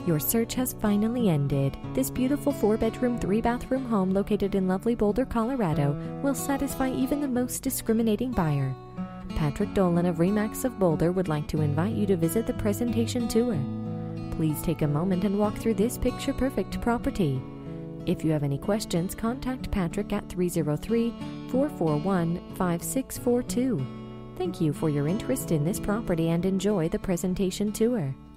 Your search has finally ended. This beautiful 4-bedroom, 3-bathroom home located in lovely Boulder, Colorado will satisfy even the most discriminating buyer. Patrick Dolan of RE/MAX of Boulder would like to invite you to visit the presentation tour. Please take a moment and walk through this picture-perfect property. If you have any questions, contact Patrick at 303-441-5642. Thank you for your interest in this property and enjoy the presentation tour.